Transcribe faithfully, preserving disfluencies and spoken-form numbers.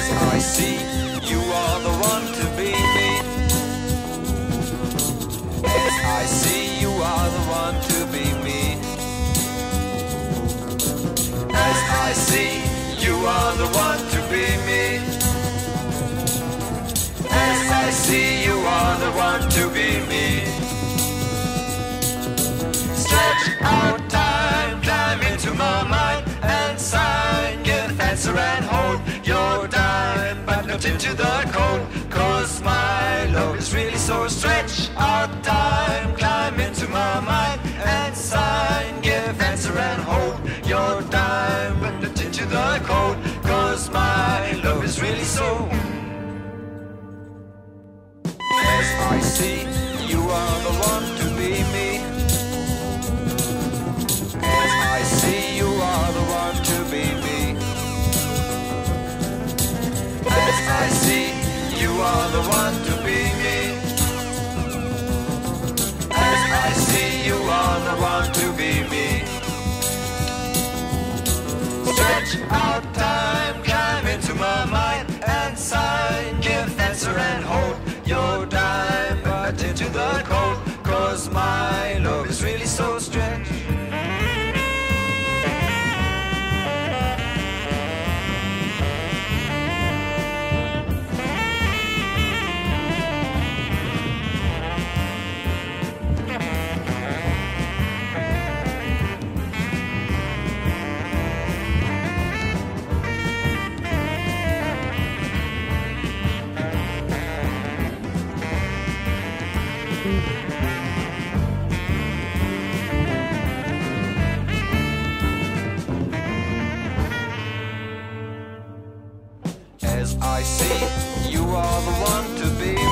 As I see, you are the one to be me. As I see, you are the one to be me. As I see, you are the one to be me. As I see, you are the one to be me. Stretch out time, climb into my mind and sign, give answer and hold your dime, but not into the cold, cause my love is really so. Stretch out time, climb into my mind and sign, give answer and hold your dime, but not into the cold, cause my love is really so. As I see, you are the one to be me. As I see, you are the one to be me. As I see, you are the one to be me. As I see, you are the one to be me. Stretch out time, climb into my mind and sign, give answer and hold your dime, but into the cold, cause my love is really so stretched. As I see, you are the one to be